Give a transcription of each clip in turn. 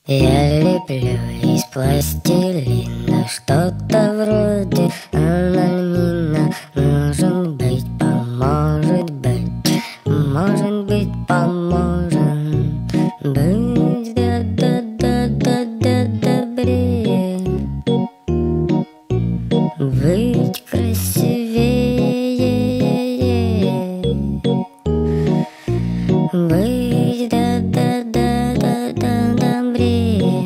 Я леплю из пластилина что-то вроде анальмина. Может быть, поможет быть, может быть, поможет быть добрее, быть красивее, быть добрее,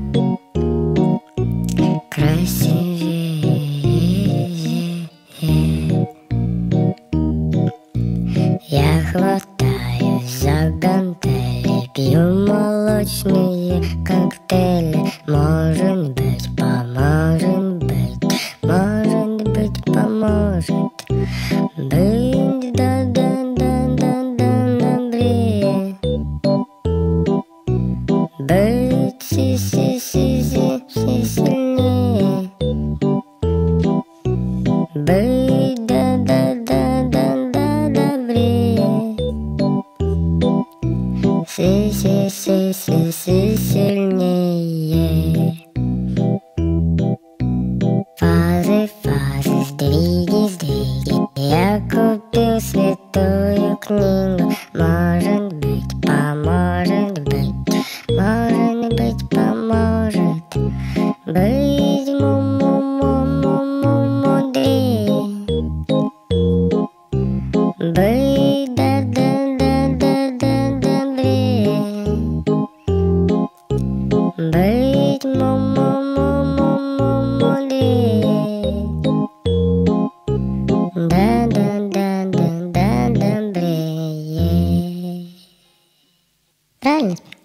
красивее. Я хватаюсь за гантели, пью молочные коктейли. Может быть, поможет быть, может быть, поможет быть добрее, быть сильнее, быть добрее, сильнее. Фазы, сдвиги. Я купил святую книгу. Может быть, поможет быть, может быть, поможет быть мудрее, быть добрее, быть мудрее, добрее. Правильно?